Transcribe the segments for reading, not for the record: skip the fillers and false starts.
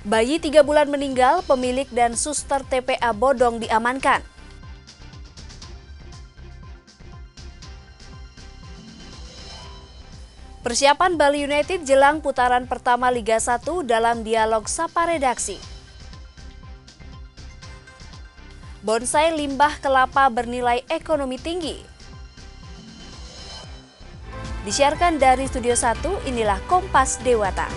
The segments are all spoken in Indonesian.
Bayi 3 bulan meninggal, pemilik dan suster TPA bodong diamankan. Persiapan Bali United jelang putaran pertama Liga 1 dalam dialog Sapa Redaksi. Bonsai limbah kelapa bernilai ekonomi tinggi. Disiarkan dari Studio 1, inilah Kompas Dewata.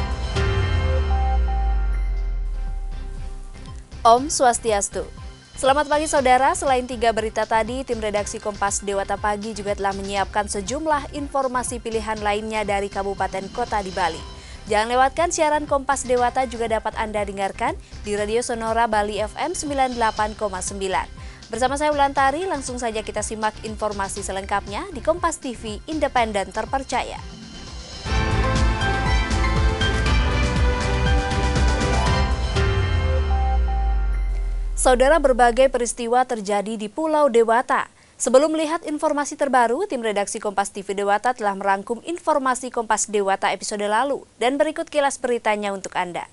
Om Swastiastu. Selamat pagi saudara, selain 3 berita tadi, tim redaksi Kompas Dewata Pagi juga telah menyiapkan sejumlah informasi pilihan lainnya dari kabupaten kota di Bali. Jangan lewatkan siaran Kompas Dewata juga dapat Anda dengarkan di Radio Sonora Bali FM 98,9. Bersama saya Ulantari, langsung saja kita simak informasi selengkapnya di Kompas TV Independen Terpercaya. Saudara, berbagai peristiwa terjadi di Pulau Dewata. Sebelum melihat informasi terbaru, tim redaksi Kompas TV Dewata telah merangkum informasi Kompas Dewata episode lalu dan berikut kilas beritanya untuk Anda.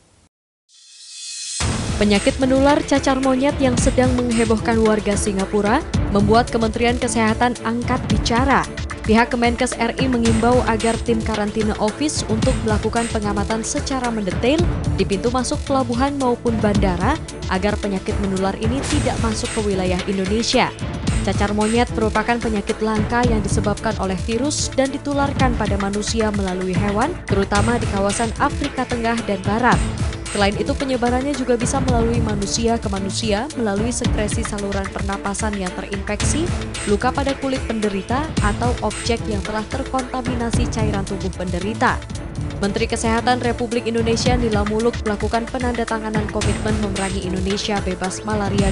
Penyakit menular cacar monyet yang sedang menghebohkan warga Singapura membuat Kementerian Kesehatan angkat bicara. Pihak Kemenkes RI mengimbau agar tim karantina office untuk melakukan pengamatan secara mendetail di pintu masuk pelabuhan maupun bandara agar penyakit menular ini tidak masuk ke wilayah Indonesia. Cacar monyet merupakan penyakit langka yang disebabkan oleh virus dan ditularkan pada manusia melalui hewan, terutama di kawasan Afrika Tengah dan Barat. Selain itu, penyebarannya juga bisa melalui manusia ke manusia melalui sekresi saluran pernapasan yang terinfeksi, luka pada kulit penderita, atau objek yang telah terkontaminasi cairan tubuh penderita. Menteri Kesehatan Republik Indonesia Nila Muluk melakukan penandatanganan komitmen memerangi Indonesia bebas malaria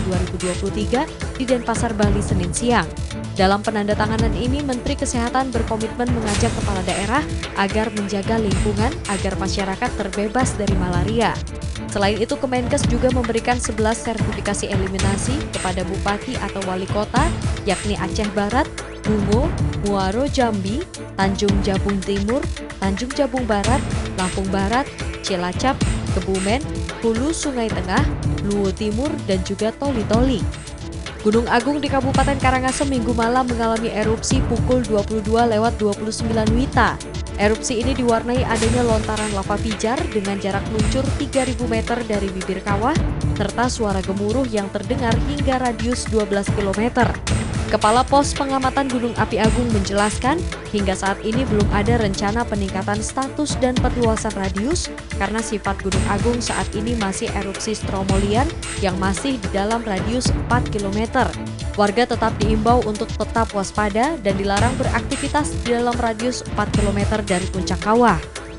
2023 di Denpasar, Bali, Senin siang. Dalam penandatanganan ini, Menteri Kesehatan berkomitmen mengajak kepala daerah agar menjaga lingkungan agar masyarakat terbebas dari malaria. Selain itu, Kemenkes juga memberikan 11 sertifikasi eliminasi kepada bupati atau wali kota, yakni Aceh Barat, Bungo, Muaro Jambi, Tanjung Jabung Timur, Tanjung Jabung Barat, Lampung Barat, Cilacap, Kebumen, Hulu Sungai Tengah, Luwu Timur, dan juga Toli-Toli. Gunung Agung di Kabupaten Karangasem Minggu malam mengalami erupsi pukul 22:29 WITA. Erupsi ini diwarnai adanya lontaran lava pijar dengan jarak luncur 3.000 meter dari bibir kawah, serta suara gemuruh yang terdengar hingga radius 12 km. Kepala Pos Pengamatan Gunung Api Agung menjelaskan, hingga saat ini belum ada rencana peningkatan status dan perluasan radius karena sifat Gunung Agung saat ini masih erupsi stromolian yang masih di dalam radius 4 km. Warga tetap diimbau untuk tetap waspada dan dilarang beraktivitas di dalam radius 4 km dari puncak kawah.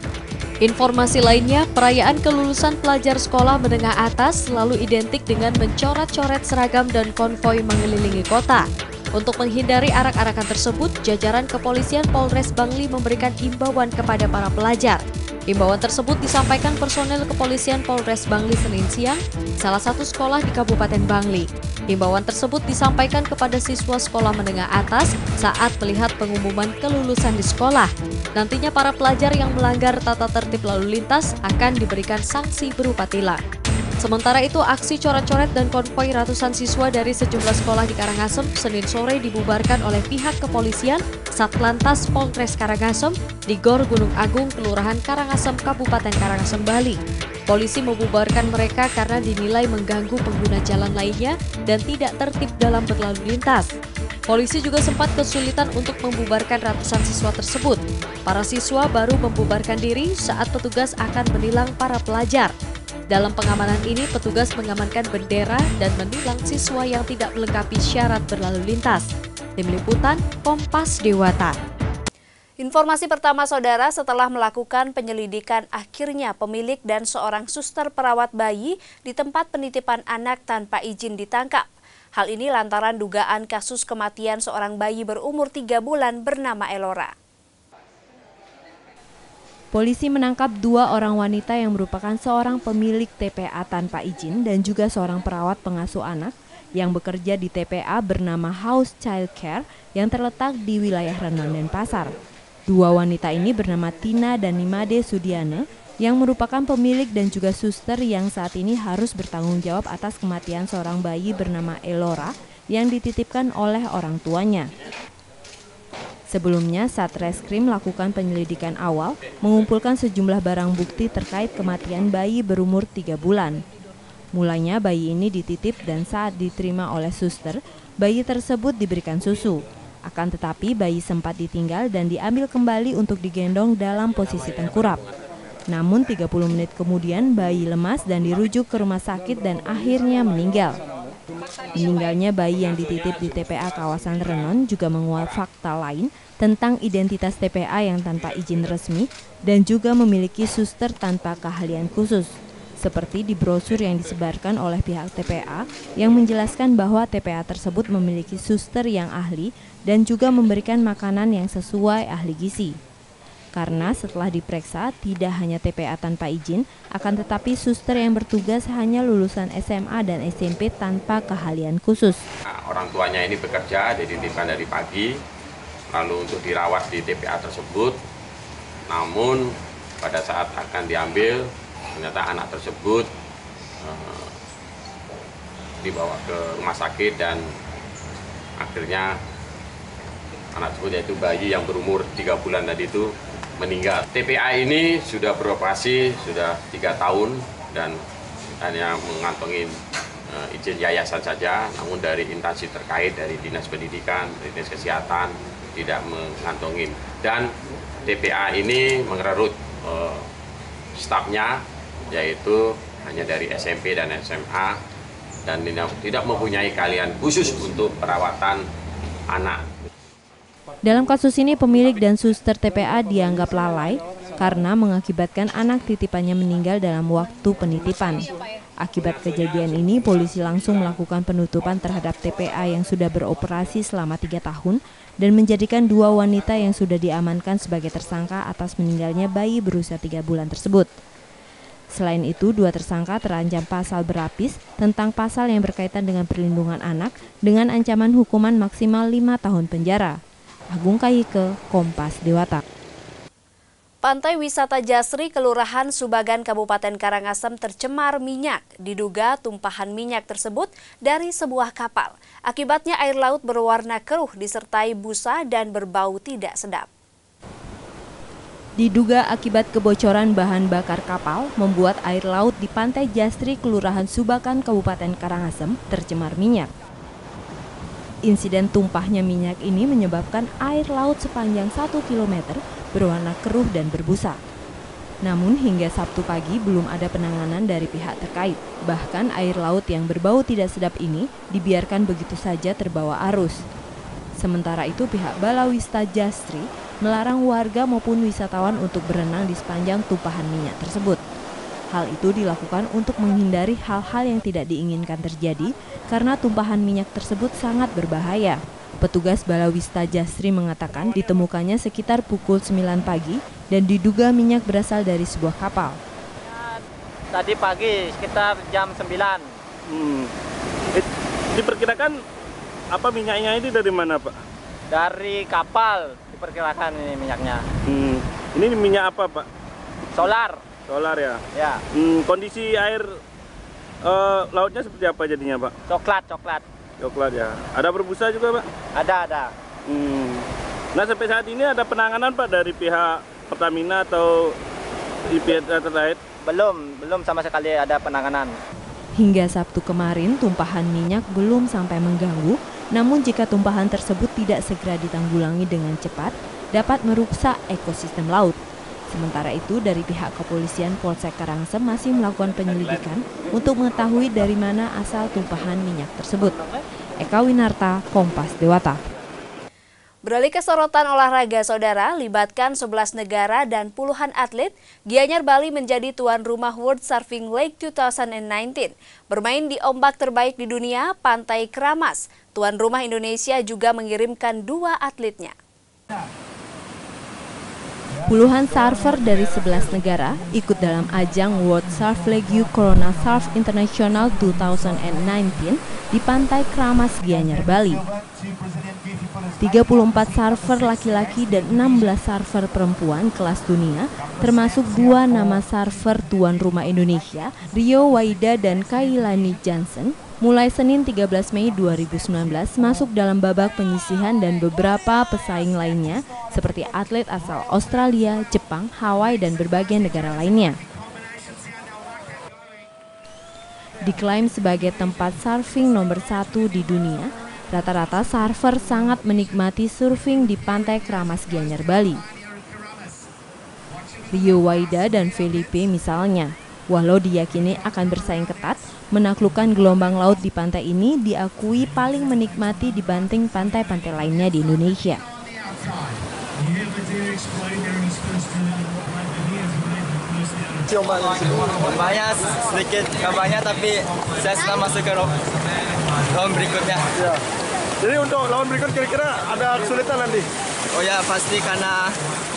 Informasi lainnya, perayaan kelulusan pelajar sekolah menengah atas selalu identik dengan mencoret-coret seragam dan konvoi mengelilingi kota. Untuk menghindari arak-arakan tersebut, jajaran kepolisian Polres Bangli memberikan imbauan kepada para pelajar. Imbauan tersebut disampaikan personel kepolisian Polres Bangli Senin siang, salah satu sekolah di Kabupaten Bangli. Imbauan tersebut disampaikan kepada siswa sekolah menengah atas saat melihat pengumuman kelulusan di sekolah. Nantinya para pelajar yang melanggar tata tertib lalu lintas akan diberikan sanksi berupa tilang. Sementara itu, aksi coret-coret dan konvoi ratusan siswa dari sejumlah sekolah di Karangasem Senin sore dibubarkan oleh pihak kepolisian Satlantas Polres Karangasem di Gor Gunung Agung, Kelurahan Karangasem, Kabupaten Karangasem, Bali. Polisi membubarkan mereka karena dinilai mengganggu pengguna jalan lainnya dan tidak tertib dalam berlalu lintas. Polisi juga sempat kesulitan untuk membubarkan ratusan siswa tersebut. Para siswa baru membubarkan diri saat petugas akan menilang para pelajar. Dalam pengamanan ini, petugas mengamankan bendera dan menilang siswa yang tidak melengkapi syarat berlalu lintas. Tim Liputan, Kompas Dewata. Informasi pertama saudara, setelah melakukan penyelidikan, akhirnya pemilik dan seorang suster perawat bayi di tempat penitipan anak tanpa izin ditangkap. Hal ini lantaran dugaan kasus kematian seorang bayi berumur 3 bulan bernama Elora. Polisi menangkap 2 orang wanita yang merupakan seorang pemilik TPA tanpa izin dan juga seorang perawat pengasuh anak yang bekerja di TPA bernama House Child Care yang terletak di wilayah Renon, Denpasar. 2 wanita ini bernama Tina dan Nimade Sudiana yang merupakan pemilik dan juga suster yang saat ini harus bertanggung jawab atas kematian seorang bayi bernama Elora yang dititipkan oleh orang tuanya. Sebelumnya, Satreskrim melakukan penyelidikan awal, mengumpulkan sejumlah barang bukti terkait kematian bayi berumur 3 bulan. Mulanya bayi ini dititip dan saat diterima oleh suster, bayi tersebut diberikan susu. Akan tetapi bayi sempat ditinggal dan diambil kembali untuk digendong dalam posisi tengkurap. Namun 30 menit kemudian bayi lemas dan dirujuk ke rumah sakit dan akhirnya meninggal. Meninggalnya bayi yang dititip di TPA kawasan Renon juga menguat fakta lain tentang identitas TPA yang tanpa izin resmi dan juga memiliki suster tanpa keahlian khusus. Seperti di brosur yang disebarkan oleh pihak TPA yang menjelaskan bahwa TPA tersebut memiliki suster yang ahli dan juga memberikan makanan yang sesuai ahli gizi. Karena setelah diperiksa tidak hanya TPA tanpa izin, akan tetapi suster yang bertugas hanya lulusan SMA dan SMP tanpa keahlian khusus. Orang tuanya ini bekerja, dititipkan dari pagi, lalu untuk dirawat di TPA tersebut. Namun pada saat akan diambil, ternyata anak tersebut dibawa ke rumah sakit dan akhirnya anak tersebut, yaitu bayi yang berumur 3 bulan tadi itu, meninggal. TPA ini sudah beroperasi sudah 3 tahun dan hanya mengantongi izin yayasan saja, namun dari instansi terkait, dari Dinas Pendidikan, dari Dinas Kesehatan tidak mengantongi. Dan TPA ini mengerut stafnya, yaitu hanya dari SMP dan SMA dan tidak mempunyai keahlian khusus untuk perawatan anak. Dalam kasus ini pemilik dan suster TPA dianggap lalai karena mengakibatkan anak titipannya meninggal dalam waktu penitipan. Akibat kejadian ini, polisi langsung melakukan penutupan terhadap TPA yang sudah beroperasi selama 3 tahun dan menjadikan 2 wanita yang sudah diamankan sebagai tersangka atas meninggalnya bayi berusia 3 bulan tersebut. Selain itu, 2 tersangka terancam pasal berlapis tentang pasal yang berkaitan dengan perlindungan anak dengan ancaman hukuman maksimal 5 tahun penjara. Agung Kahike, Kompas Dewata. Pantai wisata Jasri, Kelurahan Subagan, Kabupaten Karangasem tercemar minyak. Diduga tumpahan minyak tersebut dari sebuah kapal. Akibatnya air laut berwarna keruh disertai busa dan berbau tidak sedap. Diduga akibat kebocoran bahan bakar kapal membuat air laut di Pantai Jasri, Kelurahan Subagan, Kabupaten Karangasem tercemar minyak. Insiden tumpahnya minyak ini menyebabkan air laut sepanjang 1 km berwarna keruh dan berbusa. Namun hingga Sabtu pagi belum ada penanganan dari pihak terkait. Bahkan air laut yang berbau tidak sedap ini dibiarkan begitu saja terbawa arus. Sementara itu pihak Balawista Jasri melarang warga maupun wisatawan untuk berenang di sepanjang tumpahan minyak tersebut. Hal itu dilakukan untuk menghindari hal-hal yang tidak diinginkan terjadi karena tumpahan minyak tersebut sangat berbahaya. Petugas Balawista Jasri mengatakan ditemukannya sekitar pukul 9 pagi dan diduga minyak berasal dari sebuah kapal. Tadi pagi sekitar jam 9. Diperkirakan apa minyaknya ini dari mana, Pak? Dari kapal diperkirakan ini minyaknya. Ini minyak apa, Pak? Solar. Solar ya? Ya. Kondisi air lautnya seperti apa jadinya, Pak? Coklat. Coklat ya. Ada berbusa juga, Pak? Ada. Nah, sampai saat ini ada penanganan, Pak, dari pihak Pertamina atau pihak terkait? Belum sama sekali ada penanganan. Hingga Sabtu kemarin tumpahan minyak belum sampai mengganggu, namun jika tumpahan tersebut tidak segera ditanggulangi dengan cepat, dapat merusak ekosistem laut. Sementara itu, dari pihak kepolisian Polsek Karangasem masih melakukan penyelidikan untuk mengetahui dari mana asal tumpahan minyak tersebut. Eka Winarta, Kompas Dewata. Beralih ke sorotan olahraga, saudara, libatkan 11 negara dan puluhan atlet, Gianyar Bali menjadi tuan rumah World Surfing League 2019. Bermain di ombak terbaik di dunia, Pantai Kramas, tuan rumah Indonesia juga mengirimkan 2 atletnya. Puluhan surfer dari 11 negara ikut dalam ajang World Surf League Corona Surf International 2019 di Pantai Kramas, Gianyar, Bali. 34 surfer laki-laki dan 16 surfer perempuan kelas dunia, termasuk 2 nama surfer tuan rumah Indonesia, Rio Waida dan Kailani Johnson, mulai Senin 13 Mei 2019 masuk dalam babak penyisihan dan beberapa pesaing lainnya seperti atlet asal Australia, Jepang, Hawaii, dan berbagai negara lainnya. Diklaim sebagai tempat surfing nomor 1 di dunia, rata-rata surfer sangat menikmati surfing di pantai Keramas Gianyar, Bali. Rio Waida dan Felipe misalnya, walau diyakini akan bersaing ketat, menaklukkan gelombang laut di pantai ini diakui paling menikmati dibanding pantai-pantai lainnya di Indonesia. Banyak sedikit kabarnya, tapi saya sudah masuk ke round berikutnya. Ya. Jadi untuk lawan berikut kira-kira ada kesulitan nanti? Oh ya, pasti karena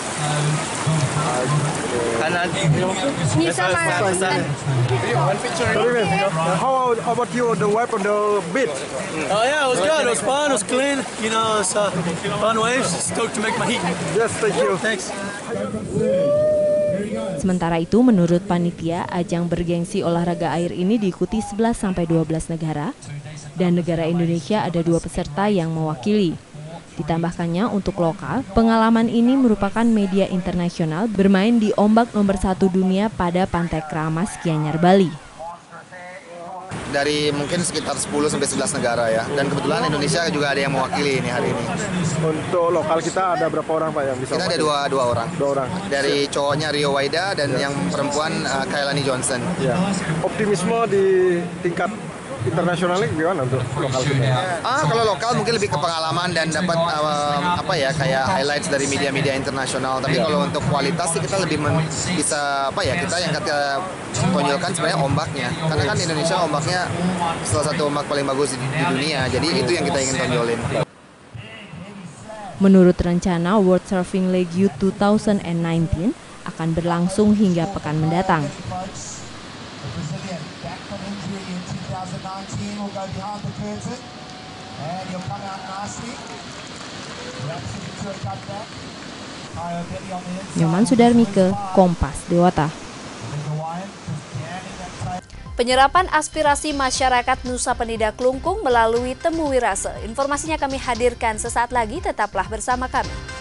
How about you, the wipe on the beach? Oh yeah, it was good. It was fun. It was clean. You know, it's fun waves. Stoked to make my heat. Yes, thank you. Thanks. Sementara itu, menurut panitia, ajang bergengsi olahraga air ini diikuti 11-12 negara, dan negara Indonesia ada 2 peserta yang mewakili. Ditambahkannya untuk lokal, pengalaman ini merupakan media internasional bermain di ombak nomor 1 dunia pada Pantai Keramas Gianyar, Bali. Dari mungkin sekitar 10-11 negara ya, dan kebetulan Indonesia juga ada yang mewakili ini hari ini. Untuk lokal kita ada berapa orang Pak yang bisa? Kita ada dua orang. 2 orang. Dari cowoknya Rio Waida dan yang perempuan Kailani Johnson. Ya. Optimisme di tingkat internasionalnya gimana untuk lokal kita? Kalau lokal mungkin lebih ke pengalaman dan dapat kayak highlights dari media-media internasional. Tapi kalau untuk kualitas sih kita lebih bisa kita yang kita tonjolkan sebenarnya ombaknya. Karena kan Indonesia ombaknya salah satu ombak paling bagus di dunia. Jadi itu yang kita ingin tonjolin. Menurut rencana, World Surfing League Youth 2019 akan berlangsung hingga pekan mendatang. Nyoman Sudarmike, Kompas Dewata. Penyerapan aspirasi masyarakat Nusa Penida Klungkung melalui Temu Wirase. Informasinya kami hadirkan sesaat lagi, tetaplah bersama kami.